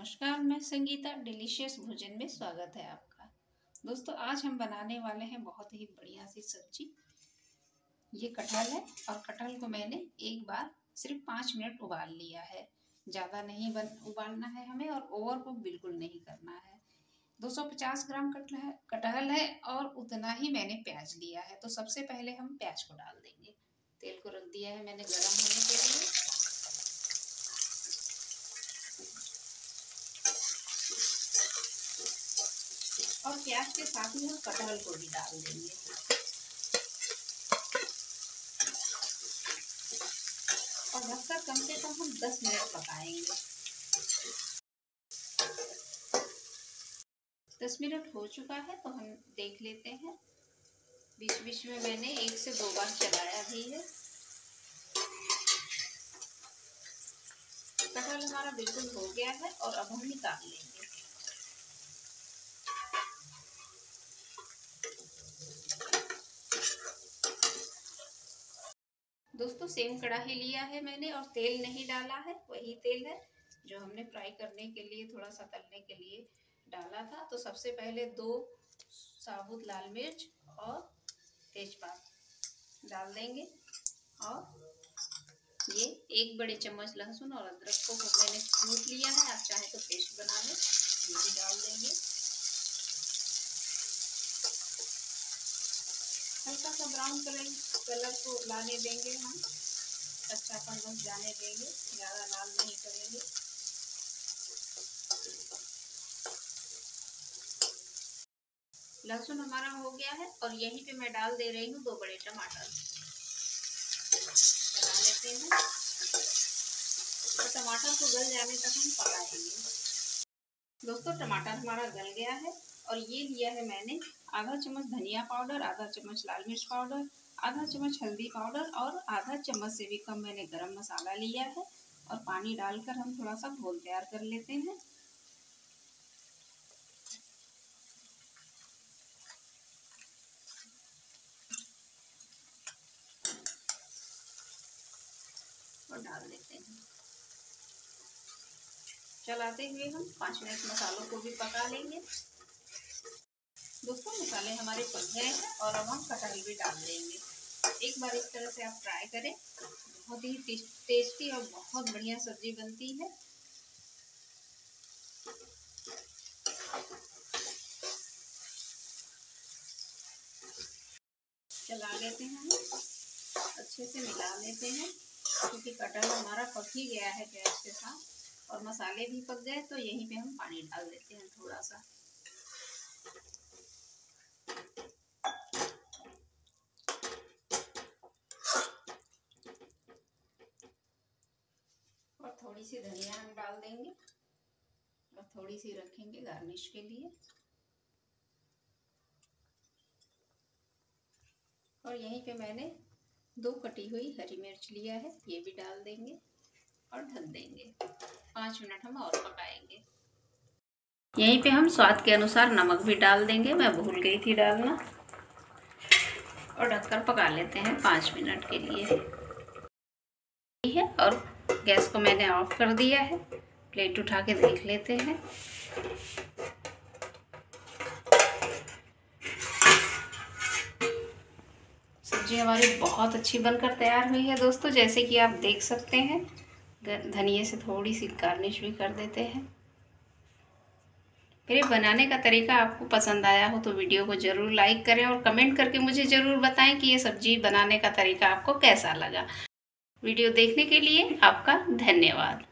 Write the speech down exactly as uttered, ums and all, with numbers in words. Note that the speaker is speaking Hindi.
नमस्कार, मैं संगीता डिलीशियस भोजन में स्वागत है आपका। दोस्तों, आज हम बनाने वाले हैं बहुत ही बढ़िया सी सब्जी। ये कटहल है और कटहल को मैंने एक बार सिर्फ पाँच मिनट उबाल लिया है। ज़्यादा नहीं बन उबालना है हमें और ओवर कुक बिल्कुल नहीं करना है। दो सौ पचास ग्राम कटहल कटहल है और उतना ही मैंने प्याज लिया है। तो सबसे पहले हम प्याज को डाल देंगे। तेल को रख दिया है मैंने गर्म होने के लिए। और प्याज के साथ ही हम कटहल को भी डाल देंगे। और ढककर कम से कम हम दस मिनट पकाएंगे। दस मिनट हो चुका है तो हम देख लेते हैं। बीच बीच में मैंने एक से दो बार चलाया भी है। कटहल हमारा बिल्कुल हो गया है और अब हम निकाल लेंगे। दोस्तों, सेम कढ़ाई लिया है मैंने और तेल नहीं डाला है। वही तेल है जो हमने फ्राई करने के लिए, थोड़ा सा तलने के लिए डाला था। तो सबसे पहले दो साबुत लाल मिर्च और तेजपात डाल देंगे। और ये एक बड़े चम्मच लहसुन और अदरक को मैंने कूट लिया है। आप चाहे तो पेस्ट बना लें, ये भी डाल देंगे। हल्का सा ब्राउन कलर कलर को लाने देंगे हम, कच्चापन बस जाने देंगे, ज़्यादा लाल नहीं करेंगे। लहसुन हमारा हो गया है और यहीं पे मैं डाल दे रही हूँ दो बड़े टमाटर। चला लेते हैं और टमाटर को गल जाने तक हम पकाएंगे। दोस्तों, टमाटर हमारा गल गया है और ये लिया है मैंने आधा चम्मच धनिया पाउडर, आधा चम्मच लाल मिर्च पाउडर, आधा चम्मच हल्दी पाउडर और आधा चम्मच से भी कम मैंने गरम मसाला लिया है। और पानी डालकर हम थोड़ा सा घोल तैयार कर लेते हैं। और डाल देते हैं। चलाते हुए हम पाँच मिनट मसालों को भी पका लेंगे। दोस्तों, मसाले हमारे पक गए हैं और अब हम कटहल भी डाल देंगे। एक बार इस तरह से आप ट्राई करें, बहुत ही टेस्टी और बहुत बढ़िया सब्जी बनती है। चला लेते हैं, अच्छे से मिला लेते हैं क्योंकि कटहल हमारा पक ही गया है प्याज के साथ और मसाले भी पक गए। तो यहीं पे हम पानी डाल देते हैं थोड़ा सा। और थोड़ी सी धनिया हम डाल देंगे और थोड़ी सी रखेंगे गार्निश के लिए। और यहीं पे मैंने दो कटी हुई हरी मिर्च लिया है, ये भी डाल देंगे और ढक देंगे। पाँच मिनट हम और पकाएंगे। यहीं पे हम स्वाद के अनुसार नमक भी डाल देंगे, मैं भूल गई थी डालना। और ढककर पका लेते हैं पाँच मिनट के लिए है। और गैस को मैंने ऑफ कर दिया है। प्लेट उठा के देख लेते हैं। सब्जी हमारी बहुत अच्छी बनकर तैयार हुई है दोस्तों, जैसे कि आप देख सकते हैं। धनिये से थोड़ी सी गार्निश भी कर देते हैं। मेरे बनाने का तरीका आपको पसंद आया हो तो वीडियो को ज़रूर लाइक करें और कमेंट करके मुझे ज़रूर बताएं कि ये सब्जी बनाने का तरीका आपको कैसा लगा। वीडियो देखने के लिए आपका धन्यवाद।